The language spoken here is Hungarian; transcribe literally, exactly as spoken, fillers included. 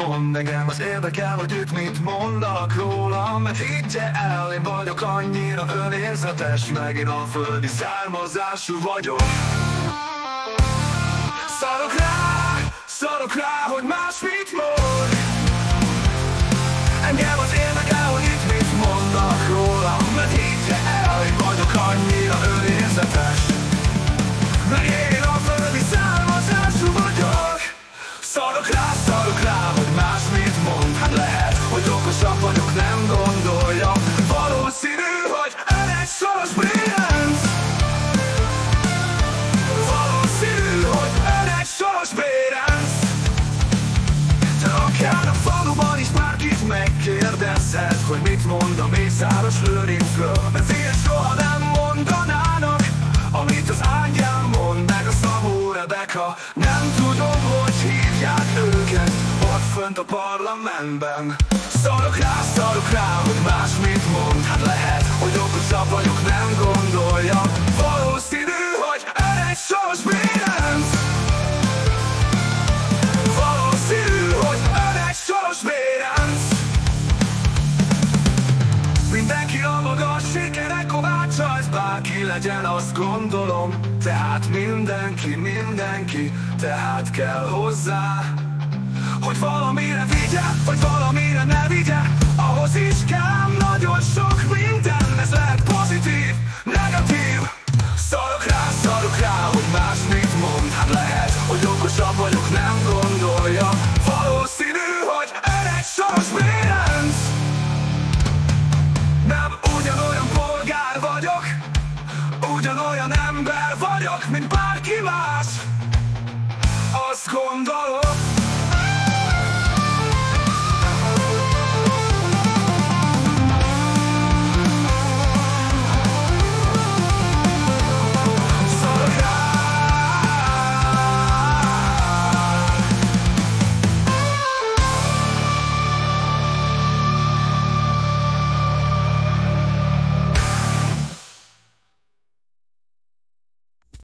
mond, engem az érdekel, hogy ők mit mondanak rólam. Mert higgye el, én vagyok annyira önérzetes, meg én a földi származású vagyok. Szarok rá, szarok rá, hogy más mit mond. Engem az érdekel, hogy itt mit mondanak rólam. Mert higgye el, én vagyok annyira önérzetes, meg én a földi származású vagyok. Szarok rá, szarok rá, hogy más mit mond. Hát lehet, hogy okosabb vagyok, nem gondolja. Valószínű, hogy ön egy soros bérenc. Valószínű, hogy ön egy soros bérenc. De akár a faluban is bárkit megkérdezhet, hogy mit mond a Mészáros Lőrincről. Mert ilyet soha nem mondanának, amit az Ágyán mond, meg a Szabó Rebeka. Nem tudom, hogy hívják őket ott fönt a parlamentben. Szarok rá, szarok rá, hogy más mit mond. Hát lehet, hogy okosabb vagyok, nem gondolja. Valószínű, hogy ön egy soros bérenc. Valószínű, hogy ön egy soros bérenc. Mindenki a maga sikerek kovácsa, ez bárki legyen, azt gondolom. Tehát mindenki, mindenki, tehát kell hozzá, hogy valamire vigye, vagy valamire ne vigye. Ahhoz is kell nagyon sok minden, ez lehet pozitív, negatív. Szarok rá, szarok rá, hogy más mit mond. Hát lehet, hogy okosabb vagyok, nem gondolja. Valószínű, hogy ön egy soros bérenc. Nem ugyanolyan polgár vagyok, ugyanolyan ember vagyok, mint bárki más. Azt gondolom,